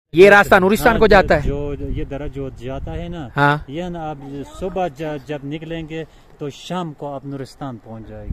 ये रास्ता नूरिस्तान को जाता है। जो ये दर्रा जो जाता है ना, हाँ, ये ना आप सुबह जब निकलेंगे तो शाम को आप नूरिस्तान पहुंच जाएंगे।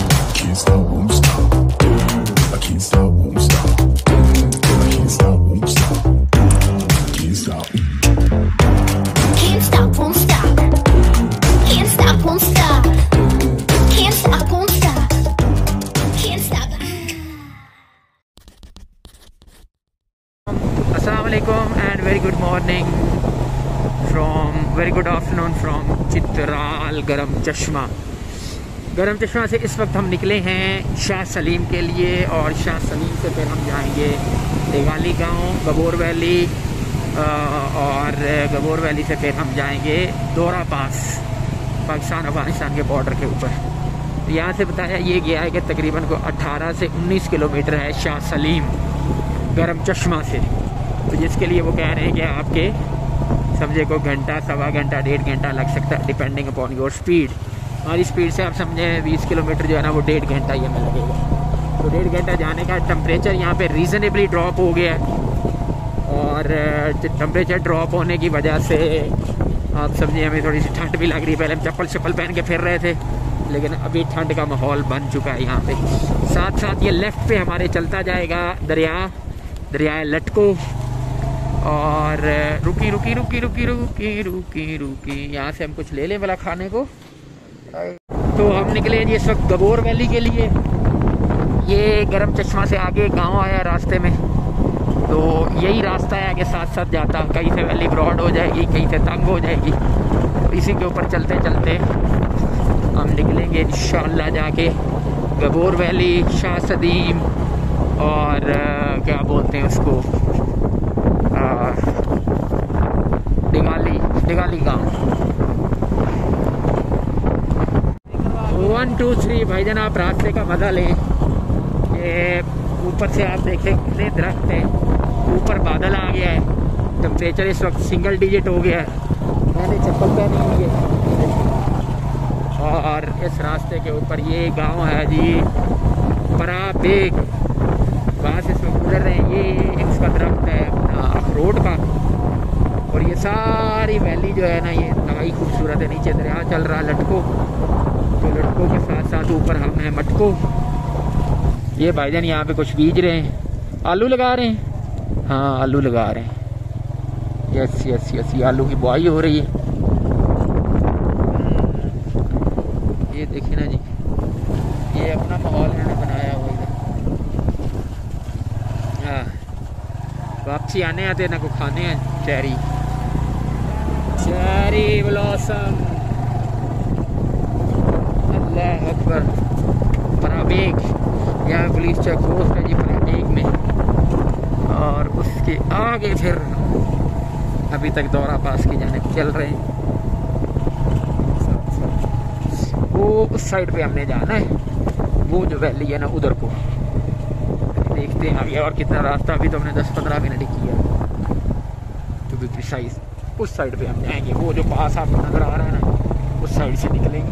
Assalamualaikum and very good morning very good afternoon from Chitral गरम चश्मा से इस वक्त हम निकले हैं शाह सलीम के लिए, और शाह सलीम से फिर हम जाएंगे देगाली गांव, गबोर वैली, और गबोर वैली से फिर हम जाएंगे दोरा पास, पाकिस्तान अफगानिस्तान के बॉर्डर के ऊपर। तो यहाँ से बताया ये गया है कि तकरीबन को 18 से 19 किलोमीटर है शाह सलीम गरम चश्मा से। तो जिसके लिए वो कह रहे हैं कि आपके समझे को घंटा, सवा घंटा, 1.5 घंटा लग सकता है डिपेंडिंग अपॉन योर स्पीड। हमारी स्पीड से आप समझे 20 किलोमीटर जो है ना वो 1.5 घंटा ही हमें लगेगा। तो 1.5 घंटा जाने का टेम्परेचर यहाँ पे रीज़नेबली ड्रॉप हो गया है, और टेम्परेचर ड्रॉप होने की वजह से आप समझिए हमें थोड़ी सी ठंड भी लग रही है। पहले हम चप्पल पहन के फिर रहे थे, लेकिन अभी ठंड का माहौल बन चुका है यहाँ पे। साथ साथ ये लेफ़्ट पे हमारे चलता जाएगा दरिया लटको, और रुकी यहाँ से हम कुछ ले लें वाला खाने को। तो हम निकले जी इस वक्त गबोर वैली के लिए। ये गरम चश्मा से आगे गांव आया रास्ते में, तो यही रास्ता है आगे साथ साथ जाता, कहीं से वैली ब्रॉड हो जाएगी, कहीं से तंग हो जाएगी। तो इसी के ऊपर चलते चलते हम निकलेंगे इंशाअल्लाह जाके गबोर वैली, शाह सलीम, और क्या बोलते हैं उसको, दिगाली गांव। 1 2 3 भाईजान आप रास्ते का मजा लें। ये ऊपर से आप देखें कितने दरख्त हैं, ऊपर बादल आ गया है, टेम्परेचर इस वक्त सिंगल डिजिट हो गया है। मैंने चप्पल पहनी हुई है, और इस रास्ते के ऊपर ये गांव है जी पराबेग, वहाँ से इसमें गुजर रहे हैं। ये इसका दरख्त है अपना अखरोट का, और ये सारी वैली जो है ना ये नहाई खूबसूरत है। नीचे दरिया चल रहा है लटको, तो लटको के साथ साथ ऊपर हम हैं मटको। ये भाईजान यहाँ पे कुछ बीज रहे हैं, आलू लगा रहे हैं। हाँ आलू लगा रहे हैं, यस यस यस, ये आलू की बुआई हो रही है। ये देखिए ना जी, ये अपना माहौल इन्होंने बनाया हुआ इधर। हाँ वापसी आने आते ना को खाने हैं चेरी ब्लॉसम। अल्लाह अकबर। पराबेग, यहाँ पुलिस चेक पोस्ट है जी पराबेग में, और उसके आगे फिर अभी तक दौरा पास की जाने चल रहे हैं। वो उस साइड पे हमने जाना है, वो जो वैली है ना उधर को देखते हैं आगे। और कितना रास्ता, अभी तो हमने 10-15 मिनट ही किया, तो भी प्रिसाइज उस साइड पे हम जाएंगे। वो जो पास आपको नज़र आ रहा है ना उस साइड से निकलेंगे।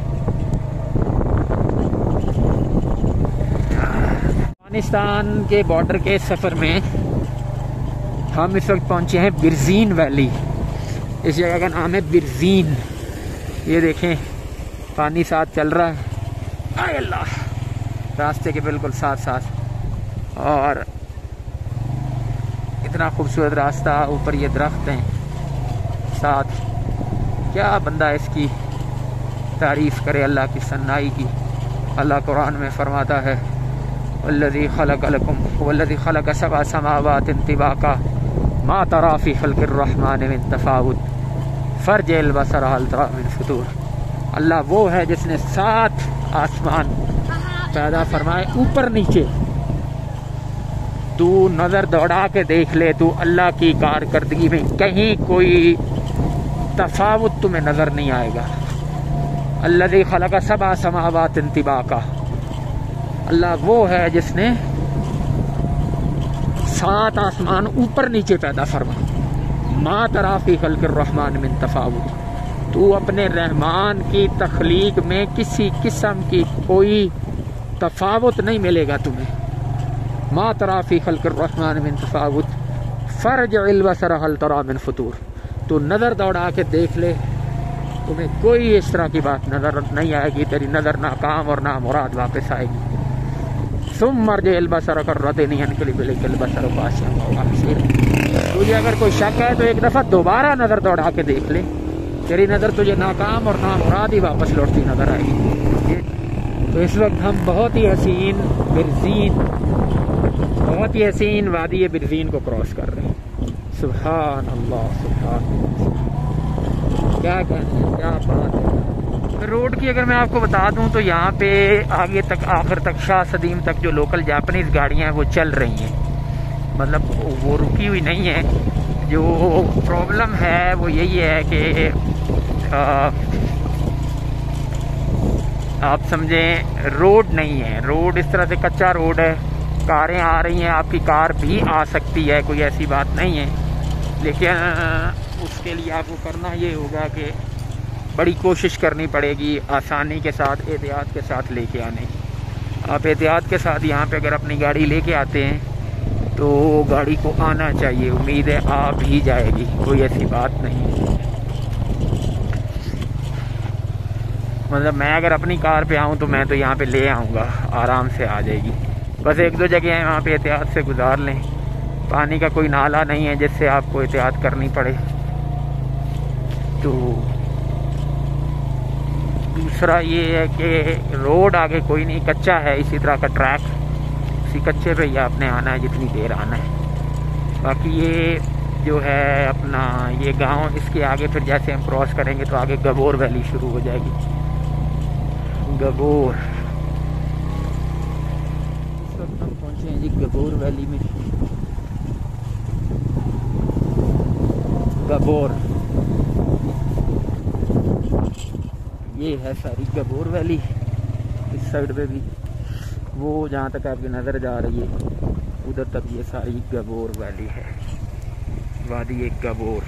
अफगानिस्तान के बॉर्डर के सफ़र में हम इस वक्त पहुंचे हैं बिरजीन वैली। इस जगह का नाम है बिरजीन। ये देखें पानी साथ चल रहा है, आय अल्लाह, रास्ते के बिल्कुल साथ साथ, और इतना खूबसूरत रास्ता, ऊपर ये दरख्त हैं साथ। क्या बंदा इसकी तारीफ़ करे अल्लाह की सन्नाई की। अल्लाह कुरान में फरमाता है वल्लज़ी खलक़ लकुम वल्लज़ी खलक़ सबअ समावातिन तिबाका मा तरा फ़ी ख़ल्क़िर रहमान मिन तफ़ावुत फ़रजिल बसर हल तरा मिन फ़ुतूर। अल्लाह वो है जिसने 7 आसमान पैदा फरमाए ऊपर नीचे। तू नज़र दौड़ा के देख ले, तू अल्लाह की कारकर्दगी में कहीं कोई तफावुत तुम्हें नज़र नहीं आएगा। अल्लज़ी खलक़ सबअ समावातिन तिबाका, अल्लाह वो है जिसने 7 आसमान ऊपर नीचे पैदा फरमा। मा तरा फ़ी ख़ल्क़िर रहमान मिन तफ़ावुत, तू अपने रहमान की तख्लीक में किसी किस्म की कोई तफावुत नहीं मिलेगा तुम्हें। मा तरा फ़ी ख़ल्क़िर रहमान मिन तफ़ावुत फ़रजिल बसर हल तरा मिन फुतूर, तो नज़र दौड़ा के देख ले, तुम्हें कोई इस तरह की बात नज़र नहीं आएगी, तेरी नज़र नाकाम और ना मुराद वापस आएगी। सुम मरजिल बसर कररतनी अनकलिबिल बसर बाशिर, तुझे अगर कोई शक है तो एक दफ़ा दोबारा नज़र दौड़ा के देख ले, तेरी नज़र तुझे नाकाम और ना मुराद ही वापस लौटती नज़र आएगी। तो इस वक्त हम बहुत ही हसीन वादी बिरज़ीन को क्रॉस कर रहे हैं। सुभान अल्लाह, सुभान अल्लाह, क्या कहने, क्या बात है। रोड की अगर मैं आपको बता दूं तो यहाँ पे आगे तक, आखिर तक, शाह सलीम तक जो लोकल जापानीज़ गाड़ियाँ हैं वो चल रही हैं, मतलब वो रुकी हुई नहीं है। जो प्रॉब्लम है वो यही है कि आप समझें रोड नहीं है, रोड इस तरह से कच्चा रोड है, कारें आ रही हैं, आपकी कार भी आ सकती है, कोई ऐसी बात नहीं है, लेकिन उसके लिए आपको करना ये होगा कि बड़ी कोशिश करनी पड़ेगी आसानी के साथ, एहतियात के साथ लेके आने की। आप एहतियात के साथ यहाँ पे अगर अपनी गाड़ी लेके आते हैं तो गाड़ी को आना चाहिए, उम्मीद है आ भी जाएगी, कोई ऐसी बात नहीं। मतलब मैं अगर अपनी कार पे आऊँ तो मैं तो यहाँ पे ले आऊँगा, आराम से आ जाएगी। बस एक दो जगह हैं वहाँ पे एहतियात से गुजार लें, पानी का कोई नाला नहीं है जिससे आपको एहतियात करनी पड़े। तो दूसरा ये है कि रोड आगे कोई नहीं, कच्चा है, इसी तरह का ट्रैक, इसी कच्चे पे ही आपने आना है जितनी देर आना है। बाकी ये जो है अपना ये गांव, इसके आगे फिर जैसे हम क्रॉस करेंगे तो आगे गबोर वैली शुरू हो जाएगी। गबोर, इस वक्त हम पहुंचे हैं जी गबोर वैली में। गबोर, ये है सारी गबोर वैली, इस साइड पे भी वो जहाँ तक आपकी नज़र जा रही है उधर तक ये सारी गबोर वैली है, वादी एक गबोर।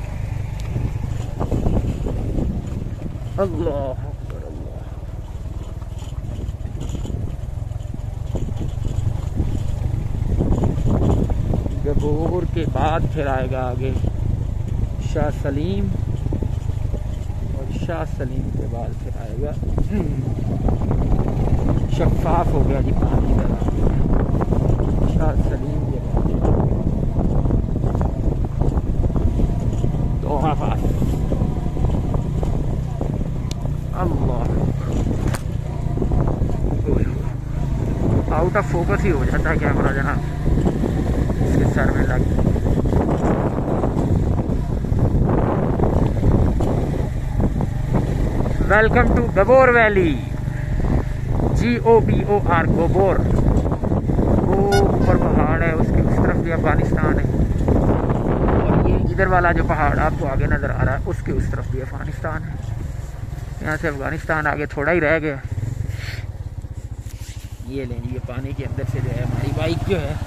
अल्लाह अकबर, अल्लाह। गबोर के बाद फिर आएगा आगे शाह सलीम, और शाह सलीम के बाद फिर आएगा शफाफ हो गया जी पानी का, शाह सलीम के बाद तो पास। अल्लाह, आउट ऑफ फोकस ही हो जाता है कैमरा जनाब, इसके सर में लग। Welcome to Gabor valley, GOBOR, Gabor. वो ऊपर पहाड़ है, उसके उस तरफ भी अफगानिस्तान है, और ये इधर वाला जो पहाड़ आपको आगे नज़र आ रहा है उसके उस तरफ भी अफगानिस्तान है। यहाँ से अफगानिस्तान आगे थोड़ा ही रह गया। ये लें, ये पानी के अंदर से जो है हमारी बाइक जो है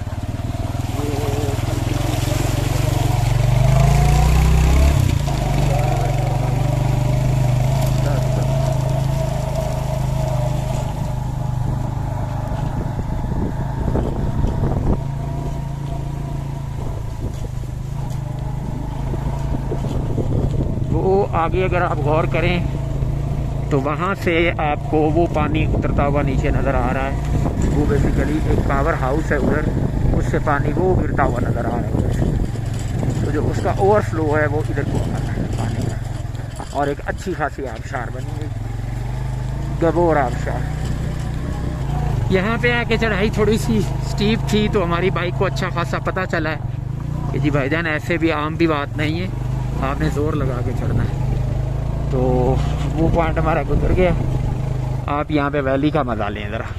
वो आगे अगर आप गौर करें तो वहाँ से आपको वो पानी उतरता हुआ नीचे नज़र आ रहा है। वो बेसिकली एक पावर हाउस है उधर, उससे पानी वो गिरता हुआ नज़र आ रहा है उधर से। तो जो उसका ओवरफ्लो है वो इधर को आ रहा है पानी का, और एक अच्छी खासी आबशार बनी हुई गबोर आबशार। यहाँ पे आके चढ़ाई थोड़ी सी स्टीप थी तो हमारी बाइक को अच्छा खासा पता चला है कि जी भाईजान ऐसे भी आम भी बात नहीं है, आपने ज़ोर लगा के चढ़ना है। तो वो पॉइंट हमारा गुजर गया। आप यहाँ पे वैली का मज़ा लें ज़रा,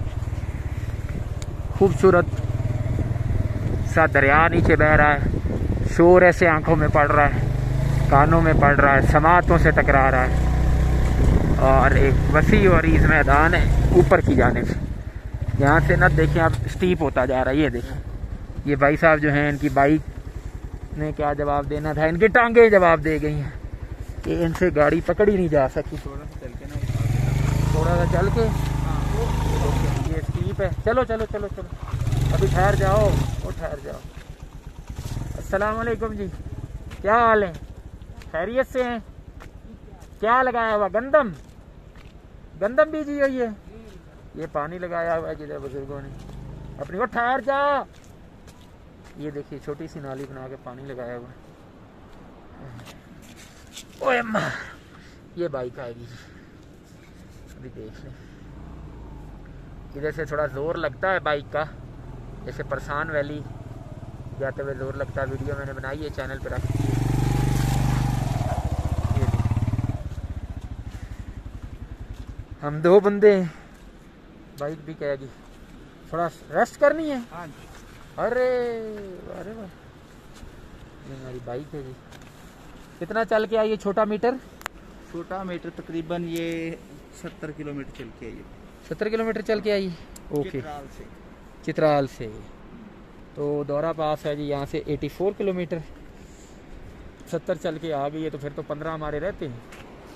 खूबसूरत सा दरिया नीचे बह रहा है, शोर ऐसे आंखों में पड़ रहा है, कानों में पड़ रहा है, समातों से टकरा रहा है, और एक वसी और ईज़ मैदान है ऊपर की जानिब। यहाँ से ना देखें आप, स्टीप होता जा रहा है। ये देखें, ये भाई साहब जो हैं इनकी बाइक ने क्या जवाब देना था, इनकी टांगें जवाब दे गई हैं कि इनसे गाड़ी पकड़ी नहीं जा सकी। थोड़ा सा चल के ना, थोड़ा सा चल के, ये स्टीप है। चलो चलो चलो चलो, अभी ठहर जाओ, वो ठहर जाओ, अस्सलाम वालेकुम जी, क्या हाल है? खैरियत से हैं? क्या लगाया हुआ? गंदम बीजी हुई है। ये पानी लगाया हुआ है जिधर बुजुर्गों ने अपनी को ठहर जा। ये देखिए छोटी सी नाली बना के पानी लगाया हुआ है। ओए अम्मा, ये बाइक आएगी अभी देख लें। इधर से थोड़ा जोर लगता है बाइक का, जैसे परसान वैली जाते हुए जोर लगता है। वीडियो मैंने बनाई है, चैनल पर रखी है। हम 2 बंदे हैं, बाइक भी कहेगी थोड़ा रेस्ट करनी है। हाँ। अरे अरे वाह, ये हमारी बाइक है जी। कितना चल के आई ये छोटा मीटर? छोटा मीटर तकरीबन ये 70 किलोमीटर चल के आई। 70 किलोमीटर चल के आई। ओके, चित्राल से। चित्राल से तो दौरा पास है जी, यहाँ से 84 किलोमीटर। 70 चल के आ गई है तो फिर तो 15 हमारे रहते हैं।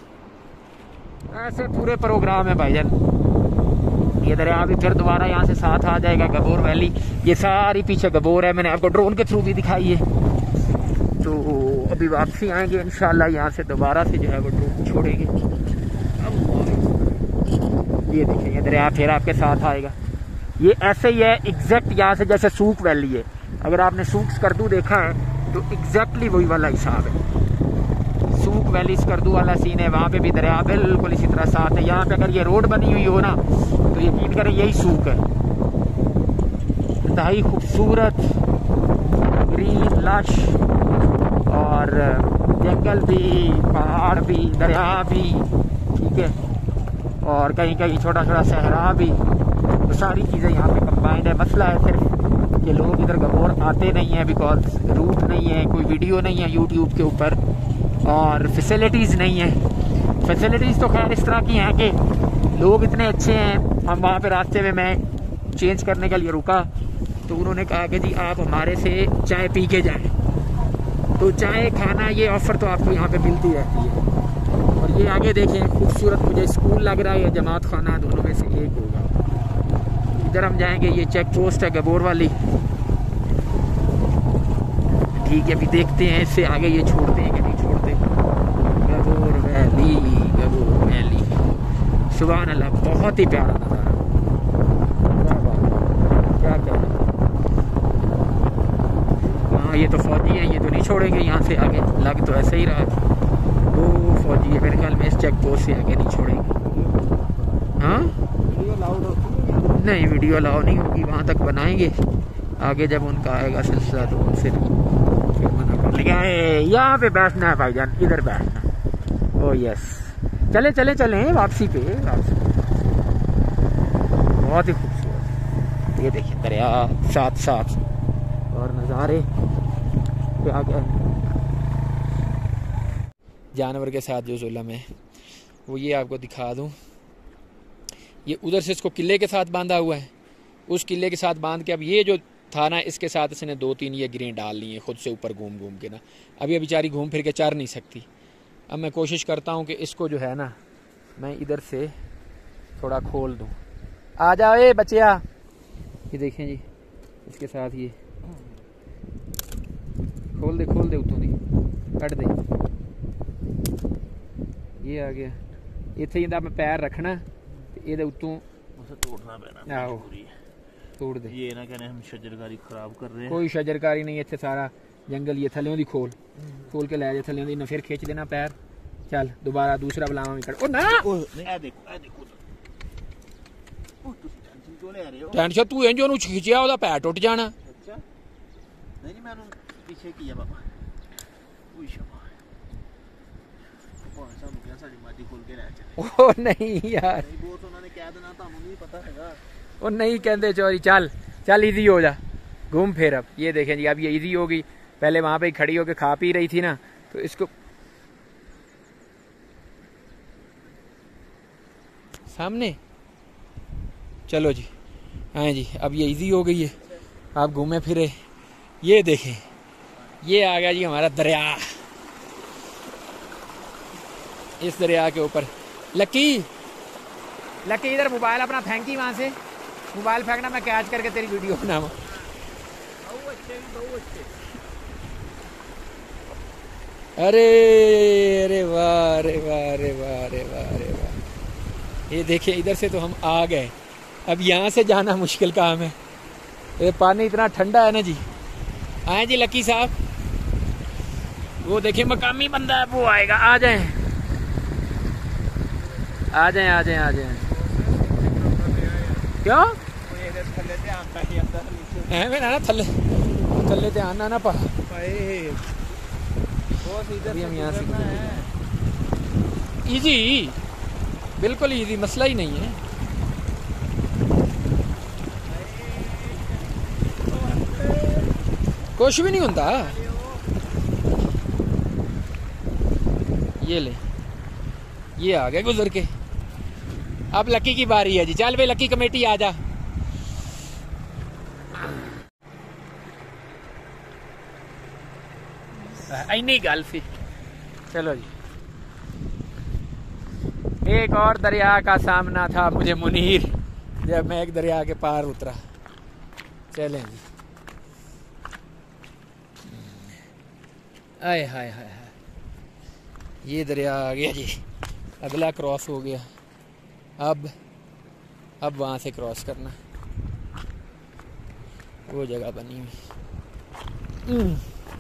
ऐसे पूरे प्रोग्राम है भाईजान। ये दरिया भी फिर दोबारा यहाँ से साथ आ जाएगा, गबोर वैली। ये सारी पीछे गबोर है, मैंने आपको ड्रोन के थ्रू भी दिखाई है। तो अभी वापसी आएंगे इंशाल्लाह, यहाँ से दोबारा से जो है वो ड्रोन छोड़ेंगे। ये देखिए ये दरिया फिर आपके साथ आएगा। ये ऐसे ही है एग्जैक्ट, यहाँ से जैसे सूख वैली है। अगर आपने सूख स्कर्दू देखा है तो एग्जैक्टली वही वाला हिसाब है। सूख वैली स्कर्दू वाला सीन है, वहाँ पे भी दरिया बिल्कुल इसी तरह साथ है। यहाँ पे अगर ये रोड बनी हुई हो ना तो यकीन करें यही सूख है। इंतहाई खूबसूरत ग्रीन लश, और जंगल भी, पहाड़ भी, दरिया भी, ठीक है, और कहीं कहीं छोटा छोटा सहरा भी। तो सारी चीज़ें यहाँ पे कंबाइंड है। मसला है सिर्फ कि लोग इधर गबोर आते नहीं हैं, बिकॉज रूट नहीं है, कोई वीडियो नहीं है यूट्यूब के ऊपर, और फैसिलिटीज़ नहीं है। फैसिलिटीज़ तो खैर इस तरह की हैं कि लोग इतने अच्छे हैं। हम वहाँ पे रास्ते में मैं चेंज करने के लिए रुका तो उन्होंने कहा कि जी आप हमारे से चाय पी के जाएँ। तो चाय खाना ये ऑफ़र तो आपको यहाँ पे मिलती रहती है। और ये आगे देखें खूबसूरत, मुझे स्कूल लग रहा है या जमात खाना, दोनों में से एक होगा। इधर हम जाएंगे, ये चेक पोस्ट है गबोर वाली, ठीक है। अभी देखते हैं इससे आगे ये छोड़ते हैं कि नहीं छोड़ते। गबोर वैली, गबोर वैली, सुभान अल्लाह, बहुत ही प्यारा नज़ारा। क्या कहना। हाँ ये तो फौजी है, ये तो नहीं छोड़ेंगे यहाँ से आगे, लग तो ऐसे ही रहा। वो फौजी है मेरे ख्याल में, इस चेक पोस्ट से आगे नहीं छोड़ेंगे। हाँ नहीं, वीडियो अलाउ नहीं होगी, वहाँ तक बनाएंगे। आगे जब उनका आएगा सिलसिला तो उनसे फिर मना कर लेंगे। यहाँ पे बैठना है भाईजान, इधर बैठना। ओ यस, चले चले चले वापसी पे, वापसी। बहुत ही खूबसूरत। ये देखिए दरिया साथ साथ और नज़ारे क्या क्या। जानवर के साथ जो जुल्म है वो ये आपको दिखा दूँ। ये उधर से इसको किले के साथ बांधा हुआ है, उस किले के साथ बांध के अब ये जो था ना, इसके साथ इसने 2-3 ये गिरें डाल ली हैं खुद से ऊपर घूम घूम के ना। अभी ये बेचारी घूम फिर के चर नहीं सकती। अब मैं कोशिश करता हूँ कि इसको जो है ना मैं इधर से थोड़ा खोल दूँ। आ जाओ ए बच्चिया। ये देखें जी, इसके साथ ये खोल दे उतों दी कट दे। ये आ गया, इत्थे इंदा मैं पैर रखना, ये उतों तोड़ना पैना। आओ तोड़ दे। ये ना कहने हम शजरकारी खराब कर रहे हैं। कोई शजरकारी नहीं, इत्थे सारा जंगल। ये थल्लियों दी खोल के लै जा, थल्लियों दी ना फिर खिंच देना पैर। चल दोबारा दूसरा बुलावा भी कर। ओ ना ए देखो ओ टेंशन क्यों ले रहे हो? टेंशन तू इंज ओनू खिंचिया ओदा पैर टुट जाना। अच्छा नहीं मैं पीछे किया बाबा। ओए शाबाश, कौन सा मुझे साडी माटी खोल के ले चले। ओ नहीं यार, नहीं वो तो उन्होंने कह देना, ਤੁਹਾਨੂੰ नहीं पता हैगा। ओ नहीं कहते चोरी। चल इजी हो जा, घूम फिर। अब ये देखें जी, अब ये इजी होगी। पहले वहां पे खड़ी होकर खा पी रही थी ना, तो इसको सामने चलो जी। हाँ जी, अब ये इजी हो गई है, आप घूमे फिरे। ये देखें, ये आ गया जी हमारा दरिया। इस दरिया के ऊपर लकी इधर मोबाइल अपना फेंकी, वहां से मोबाइल फेंकना, मैं कैच करके तेरी वीडियो बनाऊँ। अरे अरे वाह अरे वाह अरे वाह अरे वाह अरे वाह। ये देखिए इधर से तो हम आ गए, अब यहाँ से जाना मुश्किल काम है। ये पानी इतना ठंडा है ना जी। आए जी लकी साहब, वो देखिए मकामी बंदा है वो आएगा, आ जाएं आ जाएं आ जाएं आ जाएं। क्यों ਐਵੇਂ ਨਾ ਥੱਲੇ ਥੱਲੇ ਤੇ ਆना ना पा इजी, बिल्कुल इजी, मसला ही नहीं है। कुछ भी नहीं होता। ये ले, ये आ गए गुजर के। अब लकी की बारी है जी। चल भाई लकी कमेटी आ जा। इन्नी गल सी। चलो जी, एक और दरिया का सामना था मुझे मुनीर जब मैं एक दरिया के पार उतरा। चलें जी। आए हाय हाय हाय, ये दरिया आ गया जी, अगला क्रॉस हो गया। अब वहाँ से क्रॉस करना, वो जगह बनी हुई।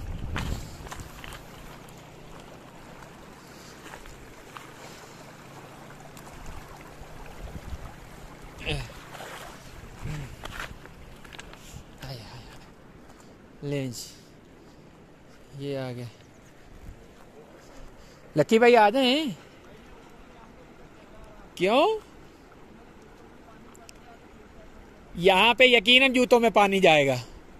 लेंज ये आ गए। लकी भाई आ जाए। क्यों? यहाँ पे यकीनन जूतों में पानी जाएगा।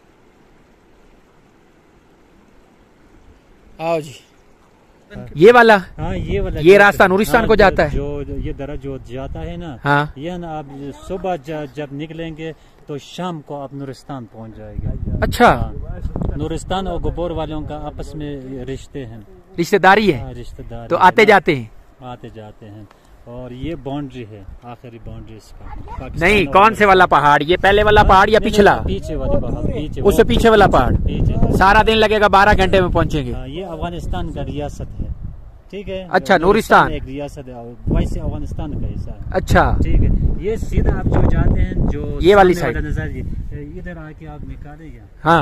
आओ जी। ये वाला, हाँ ये वाला, ये रास्ता नूरिस्तान को जाता है। जो ये दरा जो जाता है ना, हाँ ये ना आप सुबह जब निकलेंगे तो शाम को आप नूरिस्तान पहुंच जाएगा। अच्छा, हाँ, नूरिस्तान और गोबोर वालों का आपस में रिश्ते हैं, रिश्तेदारी है। हाँ, रिश्तेदार तो आते जाते हैं, आते जाते हैं। और ये बाउंड्री है, आखिरी बाउंड्री इसका। नहीं, कौन से वाला पहाड़? ये पहले वाला पहाड़ या पिछला? पीछे वाला पहाड़, पीछे, उससे पीछे वाला पहाड़। पीछे सारा दिन लगेगा, 12 घंटे में पहुंचेंगे। ये अफगानिस्तान का रियासत है, ठीक है। अच्छा, नूरिस्तान एक रियासत है, वैसे अफगानिस्तान का हिस्सा है। अच्छा, ठीक है। ये सीधा आप जो जाते हैं, जो ये वाली साइड, इधर आके आप निकालेंगे। हाँ,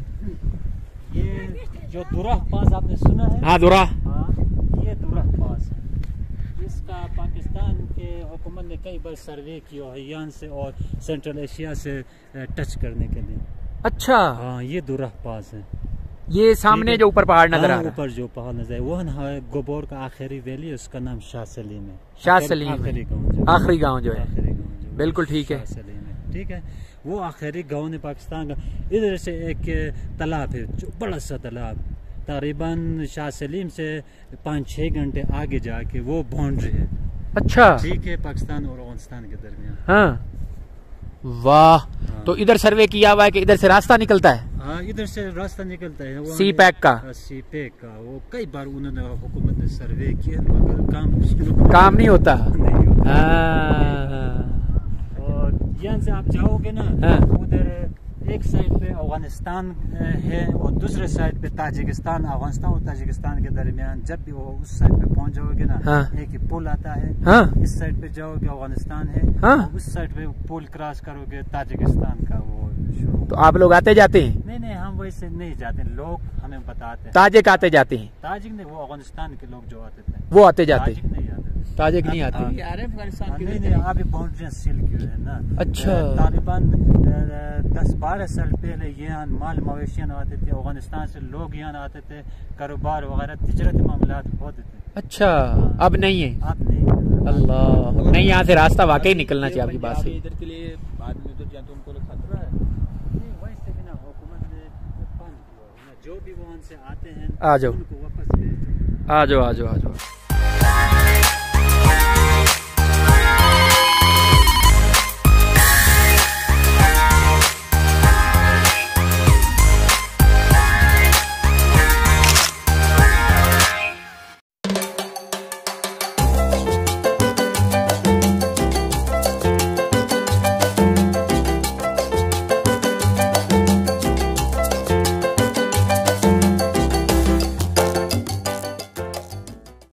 ये जो दुराह पास आपने सुना है? हाँ दुरा, हाँ, ये दुराह पास है। इसका पाकिस्तान के हुकूमत ने कई बार सर्वे किया है यहाँ से और सेंट्रल एशिया से टच करने के लिए। अच्छा, हाँ, ये दुराह पास है। ये सामने जो ऊपर पहाड़ नजर आ रहा है, ऊपर जो पहाड़ नजर है, वो है गोबोर का आखिरी वैली, उसका नाम शाह सलीम है। शाह सलीम, आखिरी गाँव जो है, बिल्कुल ठीक है। ठीक है। वो आखिरी गाँव ने पाकिस्तान का। इधर से एक तालाब है, जो बड़ा सा तालाब, तकरीबन शाह सलीम से 5-6 घंटे आगे जाके वो बाउंड्री है। अच्छा, ठीक है, पाकिस्तान और अफगानिस्तान के दरमियान। हाँ, वाह। हाँ। तो इधर सर्वे किया हुआ है कि इधर से रास्ता निकलता है? हाँ, इधर से रास्ता निकलता है, सी पैक का। सी पैक का वो कई बार उन्होंने हुकूमत ने सर्वे किया, मगर काम नहीं होता। नहीं होता। हाँ। और यहाँ से आप जाओगे ना, हाँ। उधर एक साइड पे अफगानिस्तान है और दूसरे साइड पे ताजिकिस्तान। अफगानिस्तान और ताजिकिस्तान के दरमियान जब भी वो उस साइड पे पहुंच जाओगे ना, हाँ। एक ही पुल आता है। हाँ। इस साइड पे जाओगे अफगानिस्तान है, हाँ। और उस साइड पे पुल क्रॉस करोगे ताजिकिस्तान का वो शुरू। तो आप लोग आते जाते हैं? नहीं, हम वैसे नहीं जाते, लोग हमें बताते हैं। ताजिक आते जाते हैं? ताजिक नहीं, वो अफगानिस्तान के लोग जो आते थे, वो आते जाते? ताजिक नहीं आते। ताजिक नहीं आते? नहीं, अभी बाउंड्री सील की है ना। अच्छा। तालिबान 10-12 साल पहले यहाँ माल मवेशियाँ आते थे, अफगानिस्तान से लोग यहाँ आते थे, कारोबार वगैरह तिजरती मामलात होते थे। अच्छा, अब नहीं है? अब नहीं। अल्लाह, नहीं, यहाँ से रास्ता वाकई निकलना चाहिए। आपकी बात से इधर के लिए आदमी तो या तो उनको खतरा है। नहीं, वैसे भी ना हुकूमत ने बंद किया, जो भी वहाँ से आते हैं आ जाओ, उनको वापस भेजो। आ जाओ, आ जाओ, आ जाओ।